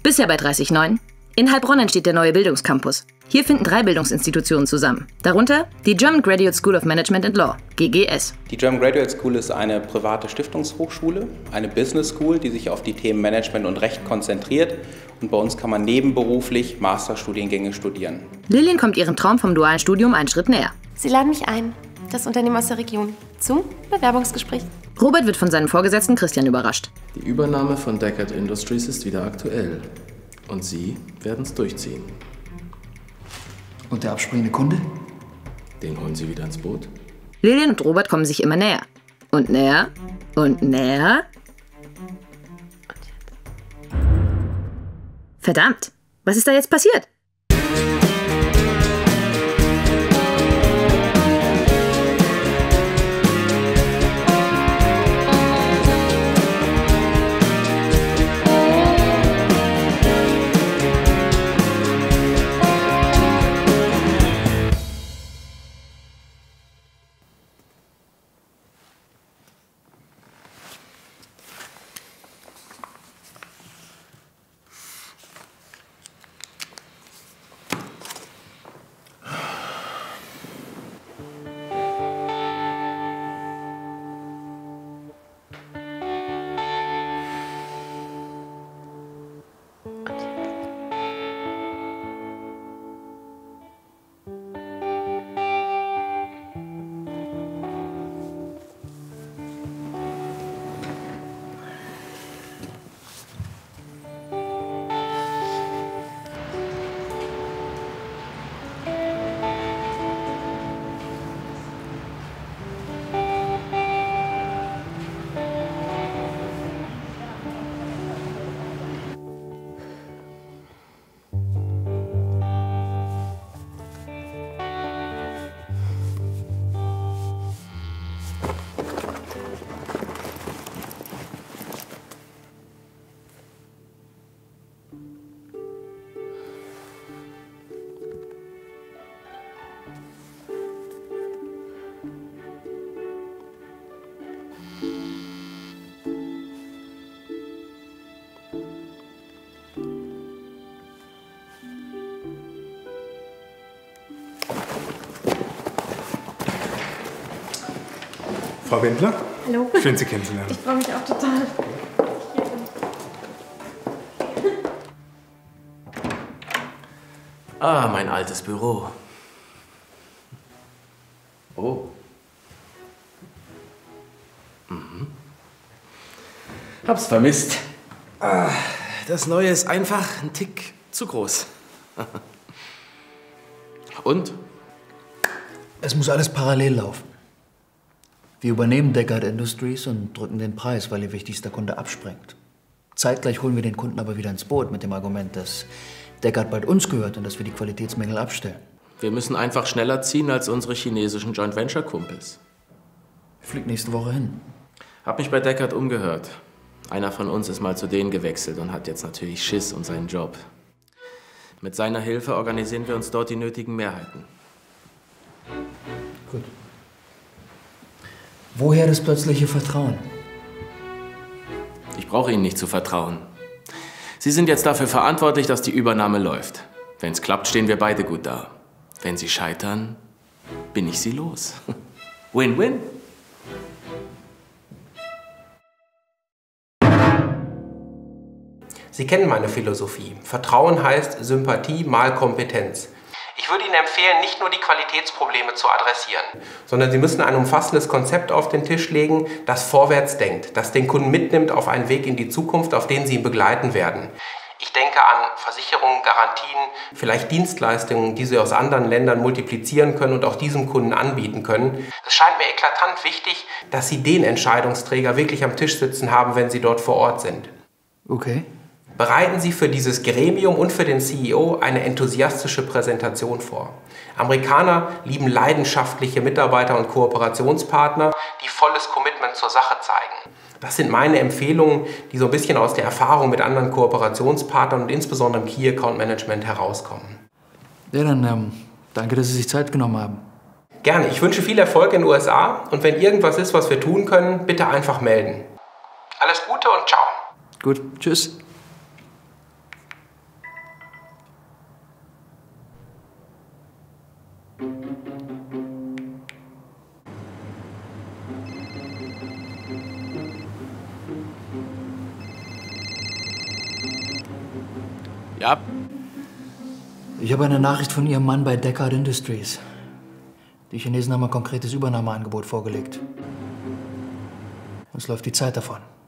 Bisher bei 30,9. In Heilbronn entsteht der neue Bildungscampus. Hier finden 3 Bildungsinstitutionen zusammen. Darunter die German Graduate School of Management and Law, GGS. Die German Graduate School ist eine private Stiftungshochschule, eine Business School, die sich auf die Themen Management und Recht konzentriert. Und bei uns kann man nebenberuflich Masterstudiengänge studieren. Lilian kommt ihrem Traum vom dualen Studium einen Schritt näher. Sie laden mich ein, das Unternehmen aus der Region, zum Bewerbungsgespräch. Robert wird von seinem Vorgesetzten Christian überrascht. Die Übernahme von Deckard Industries ist wieder aktuell. Und Sie werden es durchziehen. Und der abspringende Kunde? Den holen Sie wieder ins Boot? Lilian und Robert kommen sich immer näher. Und näher. Und näher. Verdammt, was ist da jetzt passiert? Frau Wendler? Hallo. Schön, Sie kennenzulernen. Ich freue mich auch total. Ah, mein altes Büro. Oh. Hab's vermisst. Ah, das Neue ist einfach ein Tick zu groß. Und? Es muss alles parallel laufen. Wir übernehmen Deckard Industries und drücken den Preis, weil ihr wichtigster Kunde abspringt. Zeitgleich holen wir den Kunden aber wieder ins Boot mit dem Argument, dass Deckard bald uns gehört und dass wir die Qualitätsmängel abstellen. Wir müssen einfach schneller ziehen als unsere chinesischen Joint-Venture-Kumpels. Fliegt nächste Woche hin. Hab mich bei Deckard umgehört. Einer von uns ist mal zu denen gewechselt und hat jetzt natürlich Schiss um seinen Job. Mit seiner Hilfe organisieren wir uns dort die nötigen Mehrheiten. Gut. Woher das plötzliche Vertrauen? Ich brauche Ihnen nicht zu vertrauen. Sie sind jetzt dafür verantwortlich, dass die Übernahme läuft. Wenn es klappt, stehen wir beide gut da. Wenn Sie scheitern, bin ich Sie los. Win-win. Sie kennen meine Philosophie. Vertrauen heißt Sympathie mal Kompetenz. Ich würde Ihnen empfehlen, nicht nur die Qualitätsprobleme zu adressieren, sondern Sie müssen ein umfassendes Konzept auf den Tisch legen, das vorwärts denkt, das den Kunden mitnimmt auf einen Weg in die Zukunft, auf den Sie ihn begleiten werden. Ich denke an Versicherungen, Garantien, vielleicht Dienstleistungen, die Sie aus anderen Ländern multiplizieren können und auch diesem Kunden anbieten können. Es scheint mir eklatant wichtig, dass Sie den Entscheidungsträger wirklich am Tisch sitzen haben, wenn Sie dort vor Ort sind. Okay. Bereiten Sie für dieses Gremium und für den CEO eine enthusiastische Präsentation vor. Amerikaner lieben leidenschaftliche Mitarbeiter und Kooperationspartner, die volles Commitment zur Sache zeigen. Das sind meine Empfehlungen, die so ein bisschen aus der Erfahrung mit anderen Kooperationspartnern und insbesondere im Key Account Management herauskommen. Ja, dann danke, dass Sie sich Zeit genommen haben. Gerne. Ich wünsche viel Erfolg in den USA und wenn irgendwas ist, was wir tun können, bitte einfach melden. Alles Gute und ciao. Gut, tschüss. Ja? Ich habe eine Nachricht von Ihrem Mann bei Deckard Industries. Die Chinesen haben ein konkretes Übernahmeangebot vorgelegt. Uns läuft die Zeit davon.